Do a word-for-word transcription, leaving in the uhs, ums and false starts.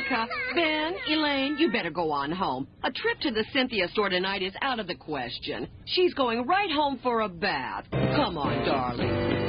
Angelica. Ben, Elaine, you better go on home. A trip to the Cynthia store tonight is out of the question. She's going right home for a bath. Come on, darling.